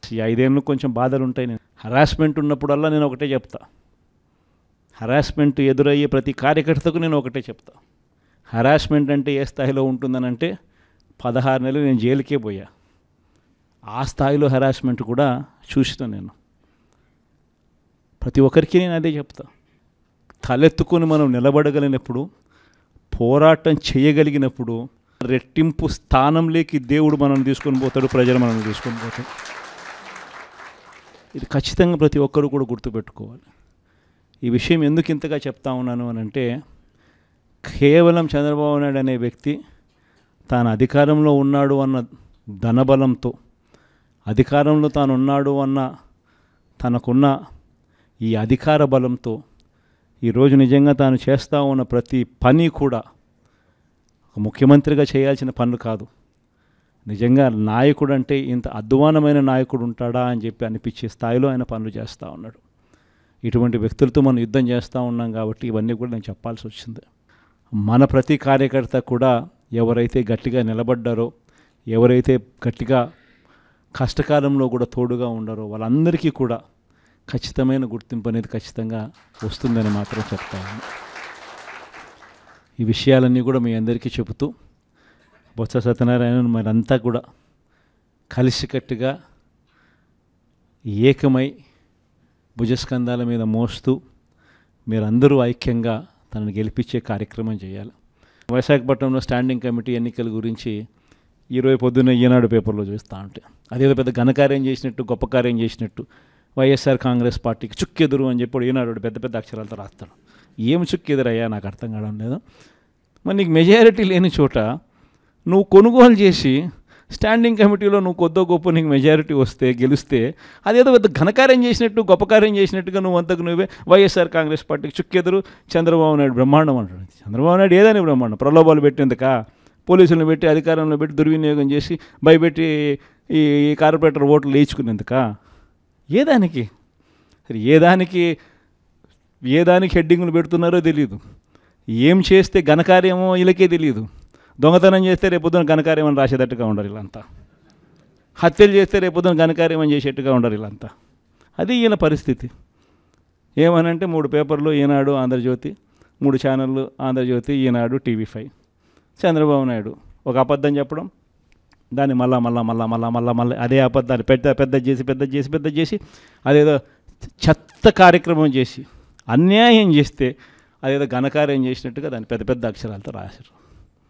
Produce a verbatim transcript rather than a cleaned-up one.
ఈ ఐదేళ్ళు కొంచెం బాధలు ఉంటాయి. నేను హరాస్మెంట్ ఉన్నప్పుడల్లా నేను ఒకటే చెప్తా, హరాస్మెంట్ ఎదురయ్యే ప్రతి కార్యకర్తకు నేను ఒకటే చెప్తా, హరాస్మెంట్ అంటే ఏ స్థాయిలో ఉంటుందనంటే పదహారు నెలలు నేను జైలుకే పోయా, ఆ స్థాయిలో హరాస్మెంట్ కూడా చూసిన నేను. ప్రతి ఒక్కరికి నేను అదే చెప్తా, తలెత్తుకొని మనం నిలబడగలిగినప్పుడు, పోరాటం చేయగలిగినప్పుడు రెట్టింపు స్థానంలోకి దేవుడు మనల్ని తీసుకొని పోతాడు, ప్రజలు మనల్ని తీసుకొని పోతాడు. ఇది ఖచ్చితంగా ప్రతి ఒక్కరు కూడా గుర్తుపెట్టుకోవాలి. ఈ విషయం ఎందుకు ఇంతగా చెప్తా ఉన్నాను అని అంటే, కేవలం చంద్రబాబు నాయుడు అనే వ్యక్తి తాను అధికారంలో ఉన్నాడు అన్న ధనబలంతో, అధికారంలో తాను ఉన్నాడు అన్న తనకున్న ఈ అధికార బలంతో ఈరోజు నిజంగా తాను చేస్తూ ఉన్న ప్రతి పని కూడా ఒక ముఖ్యమంత్రిగా చేయాల్సిన పనులు కాదు. నిజంగా నాయకుడు అంటే ఇంత అధ్వానమైన నాయకుడు ఉంటాడా అని చెప్పి అనిపించే స్థాయిలో ఆయన పనులు చేస్తూ ఉన్నాడు. ఇటువంటి వ్యక్తులతో మనం యుద్ధం చేస్తూ ఉన్నాం కాబట్టి ఇవన్నీ కూడా నేను చెప్పాల్సి వచ్చింది. మన ప్రతి కార్యకర్త కూడా ఎవరైతే గట్టిగా నిలబడ్డారో, ఎవరైతే గట్టిగా కష్టకాలంలో కూడా తోడుగా ఉండారో వాళ్ళందరికీ కూడా ఖచ్చితమైన గుర్తింపు అనేది ఖచ్చితంగా వస్తుందని మాత్రం చెప్తాను. ఈ విషయాలన్నీ కూడా మీ అందరికీ చెబుతూ, బొత్స సత్యనారాయణ మరంతా కూడా కలిసికట్టుగా ఏకమై భుజస్కంధాల మీద మోస్తూ మీరందరూ ఐక్యంగా తనను గెలిపించే కార్యక్రమం చేయాలి. విశాఖపట్నంలో స్టాండింగ్ కమిటీ ఎన్నికల గురించి ఈరోజు పొద్దున్న ఈనాడు పేపర్లో చూస్తూ ఉంటే అదేదో పెద్ద ఘనకార్యం చేసినట్టు, గొప్ప కార్యం చేసినట్టు వైఎస్ఆర్ కాంగ్రెస్ పార్టీకి చుక్కెదురు అని చెప్పి ఈనాడు పెద్ద పెద్ద అక్షరాలతో రాస్తాడు. ఏం చుక్కెదురయ్యా నాకు అర్థం కావడం లేదు. మరి నీకు మెజారిటీ లేని చోట నువ్వు కొనుగోలు చేసి స్టాండింగ్ కమిటీలో నువ్వు కొద్దో గొప్ప నీకు మెజారిటీ వస్తే, గెలిస్తే అదేదో పెద్ద ఘనకార్యం చేసినట్టు, గొప్ప కార్యం చేసినట్టుగా నువ్వు అంతకు నువ్వే వైఎస్ఆర్ కాంగ్రెస్ పార్టీకి చుక్కెదురు, చంద్రబాబు నాయుడు బ్రహ్మాండం అంటాడు. చంద్రబాబు నాయుడు ఏదని బ్రహ్మాండం? ప్రలోభాలు పెట్టేందుక, పోలీసులను పెట్టి అధికారంలో పెట్టి దుర్వినియోగం చేసి భయపెట్టి ఈ కార్పొరేటర్ ఓట్లు లేచుకునేందుక? ఏ దానికి సరే ఏ దానికి ఏ దానికి హెడ్డింగ్లు పెడుతున్నారో తెలియదు. ఏం చేస్తే ఘనకార్యమో వీళ్ళకే తెలియదు. దొంగతనం చేస్తే రేపొద్దున ఘనకార్యం అని రాసేటట్టుగా ఉండాలి వీళ్ళంతా. హత్యలు చేస్తే రేపొద్దున ఘనకార్యం అని చేసేట్టుగా ఉండాలి వీళ్ళంతా. అది ఈయన పరిస్థితి. ఏమనంటే మూడు పేపర్లు, ఈనాడు, ఆంధ్రజ్యోతి, మూడు ఛానళ్ళు, ఆంధ్రజ్యోతి, ఈనాడు, టీవీ ఫైవ్. చంద్రబాబు నాయుడు ఒక అబద్ధం చెప్పడం, దాన్ని మళ్ళా మళ్ళా మళ్ళా మళ్ళా మళ్ళా మళ్ళీ అదే అబద్ధాన్ని పెద్ద పెద్ద చేసి పెద్ద చేసి పెద్ద చేసి అదేదో చెత్త కార్యక్రమం చేసి అన్యాయం చేస్తే అదేదో ఘనకార్యం చేసినట్టుగా దాన్ని పెద్ద పెద్ద అక్షరాలతో రాశారు.